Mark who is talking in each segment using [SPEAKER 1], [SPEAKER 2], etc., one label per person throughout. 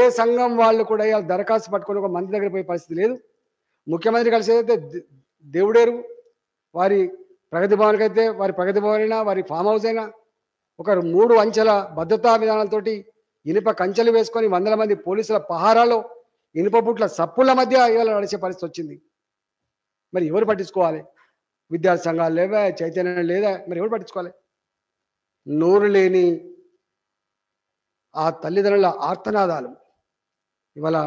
[SPEAKER 1] సంఘం వాళ్ళు కూడా ఇవాళ దరఖాస్తు పట్టుకొని ఒక మంత్రి దగ్గర పోయే పరిస్థితి లేదు. ముఖ్యమంత్రి కలిసేదైతే దేవుడేరు. వారి ప్రగతి భవన్కి అయితే వారి ప్రగతి భవన్ అయినా వారి ఫామ్ హౌస్ అయినా ఒక 3 అంచెల భద్రతా విధానాలతోటి ఇనుప కంచెలు వేసుకొని 100 మంది పోలీసుల పహారాలో ఇనుప పుట్ల సప్పుల మధ్య ఇవాళ నడిచే పరిస్థితి వచ్చింది. మరి ఎవరు పట్టించుకోవాలి? విద్యార్థి సంఘాలు లేవా, చైతన్యం లేదా, మరి ఎవరు పట్టించుకోవాలి? నోరు లేని ఆ తల్లిదండ్రుల ఆర్తనాదాలు ఇవాళ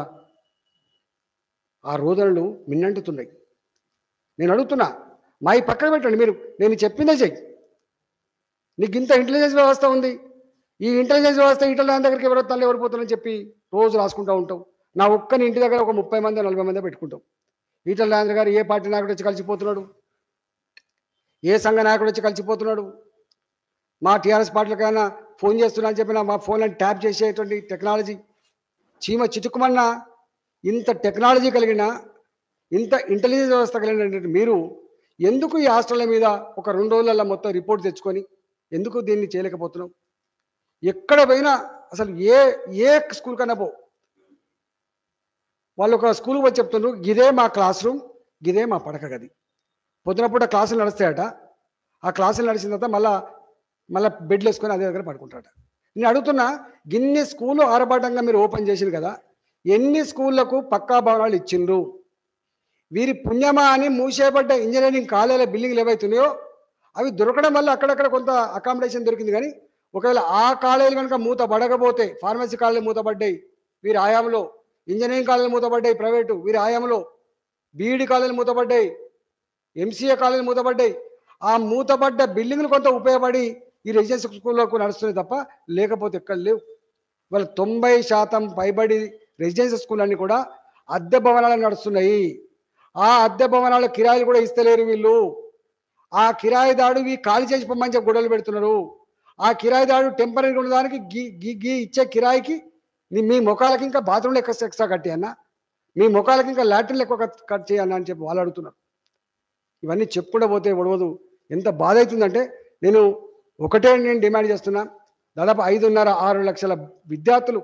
[SPEAKER 1] ఆ రోదనలు మిన్నంటుతున్నాయి. నేను అడుగుతున్నా, మా ఈ పక్కన పెట్టండి, మీరు నేను చెప్పిందే చెయ్యి. నీకు ఇంత ఇంటెలిజెన్స్ వ్యవస్థ ఉంది, ఈ ఇంటెలిజెన్స్ వ్యవస్థ ఈటల రాజేందర్ దగ్గరికి ఎవరో తల్లి ఎవరు పోతారని చెప్పి రోజు రాసుకుంటూ ఉంటావు. నా ఒక్కని ఇంటి దగ్గర ఒక 30 మంది 40 మంది పెట్టుకుంటావు. ఈటల రాజేందర్ గారు ఏ పార్టీ నాయకుడు వచ్చి కలిసిపోతున్నాడు, ఏ సంఘ నాయకుడు వచ్చి కలిసిపోతున్నాడు? మా టీఆర్ఎస్ పార్టీలకైనా ఫోన్ చేస్తున్నా అని చెప్పిన మా ఫోన్లను ట్యాప్ చేసేటువంటి టెక్నాలజీ చీమ చిటుకుమన్నా ఇంత టెక్నాలజీ కలిగిన ఇంత ఇంటెలిజెన్స్ వ్యవస్థ కలిగినటువంటి మీరు ఎందుకు ఈ హాస్టళ్ల మీద ఒక 2 రోజులలో మొత్తం రిపోర్ట్ తెచ్చుకొని ఎందుకు దీన్ని చేయలేకపోతున్నావు? ఎక్కడ పోయినా అసలు ఏ స్కూల్ కన్నా పో, వాళ్ళు ఒక స్కూల్కి వచ్చి చెప్తున్నారు, గిదే మా క్లాస్ రూమ్, గిదే మా పడక గది. పొద్దునపూట క్లాసులు నడుస్తాయట, ఆ క్లాసులు నడిచిన తర్వాత మళ్ళీ బెడ్లు వేసుకొని అదే దగ్గర పడుకుంటారట. నేను అడుగుతున్నా, గిన్ని స్కూలు ఆరబాటంగా మీరు ఓపెన్ చేసింది కదా, ఎన్ని స్కూళ్లకు పక్కా భవనాలు ఇచ్చిండ్రు? వీరి పుణ్యమా అని మూసేయబడ్డ ఇంజనీరింగ్ కాలేజీల బిల్డింగ్లు ఏవైతున్నాయో అవి దొరకడం వల్ల అక్కడక్కడ కొంత అకామిడేషన్ దొరికింది. కానీ ఒకవేళ ఆ కాలేజీలు కనుక మూతబడకపోతే, ఫార్మసీ కాలేజీలు మూతబడ్డాయి వీరి ఆయాంలో, ఇంజనీరింగ్ కాలేజీలు మూతబడ్డాయి ప్రైవేటు వీరి ఆయాంలో, బీఈడి కాలేజీలు మూతబడ్డాయి, ఎంసీఏ కాలేజీలు మూతబడ్డాయి. ఆ మూతబడ్డ బిల్డింగ్లు కొంత ఉపయోగపడి ఈ రెసిడెన్షియల్ స్కూళ్ళకు నడుస్తున్నాయి తప్ప లేకపోతే ఎక్కడ లేవు. వాళ్ళ 90% పైబడి రెసిడెన్షియల్ స్కూల్ అన్నీ కూడా అద్దె భవనాలు నడుస్తున్నాయి. ఆ అద్దె భవనాల కిరాయిలు కూడా ఇస్తలేరు వీళ్ళు. ఆ కిరాయిదాడు ఖాళీ చేసి పొమ్మని చెప్పి గొడవలు పెడుతున్నారు. ఆ కిరాయిదాడు టెంపరీగా ఉన్నదానికి గీ ఇచ్చే కిరాయికి మీ ముఖాలకి ఇంకా బాత్రూమ్లు ఎక్స్ట్రా కట్టి అన్న, మీ ముఖాలకి ఇంకా లాట్రిన్లు ఎక్కువ కట్ చేయన్న అని చెప్పి వాళ్ళు అడుగుతున్నారు. ఇవన్నీ చెప్పుకుంటూ పోతే ఒడవదు. ఎంత బాధ అవుతుందంటే నేను డిమాండ్ చేస్తున్నా, దాదాపు 5.5-6 లక్షల విద్యార్థులు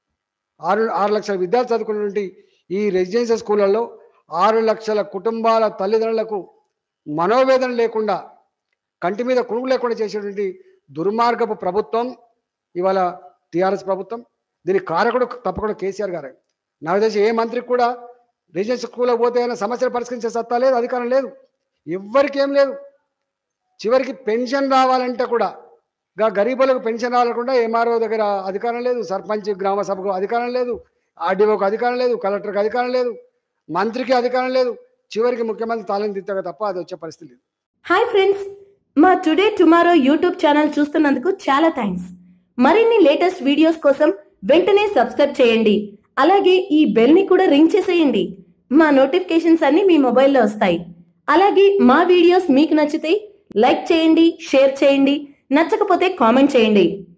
[SPEAKER 1] 6 లక్షల విద్యార్థులు చదువుకున్నటువంటి ఈ రెసిడెన్షియల్ స్కూళ్ళల్లో 6 లక్షల కుటుంబాల తల్లిదండ్రులకు మనోవేదన లేకుండా, కంటి మీద కునుగు లేకుండా చేసేటువంటి దుర్మార్గపు ప్రభుత్వం ఇవాళ టీఆర్ఎస్ ప్రభుత్వం. దీని కారకుడు తప్పకుండా కేసీఆర్ గారే. నాకు తెలిసి ఏ మంత్రికి కూడా రెసిడెన్షియల్ స్కూల్కి పోతే అయినా సమస్యలు పరిష్కరించే సత్తా లేదు, అధికారం లేదు, ఎవ్వరికి ఏం లేదు. చివరికి పెన్షన్ రావాలంటే కూడా గరీబులకు పెన్షన్ రావాలకుండా ఎంఆర్ఓ దగ్గర అధికారం లేదు, సర్పంచ్ గ్రామ సభకు అధికారం లేదు, ఆర్డీఓకి అధికారం లేదు, కలెక్టర్కి అధికారం లేదు, మంత్రికి అధికారం లేదు. చివరికి ముఖ్యమంత్రి తాళం తిత్తగా తప్ప అది వచ్చే పరిస్థితి లేదు.
[SPEAKER 2] హాయ్ ఫ్రెండ్స్, మా టుడే టుమారో యూట్యూబ్ ఛానల్ చూస్తున్నందుకు చాలా థ్యాంక్స్. మరిన్ని లేటెస్ట్ వీడియోస్ కోసం వెంటనే సబ్స్క్రైబ్ చేయండి. అలాగే ఈ బెల్ ని కూడా రింగ్ చేసేయండి. మా నోటిఫికేషన్స్ అన్ని మీ మొబైల్లో వస్తాయి. అలాగే మా వీడియోస్ మీకు నచ్చితే లైక్ చేయండి, షేర్ చేయండి, నచ్చకపోతే కామెంట్ చేయండి.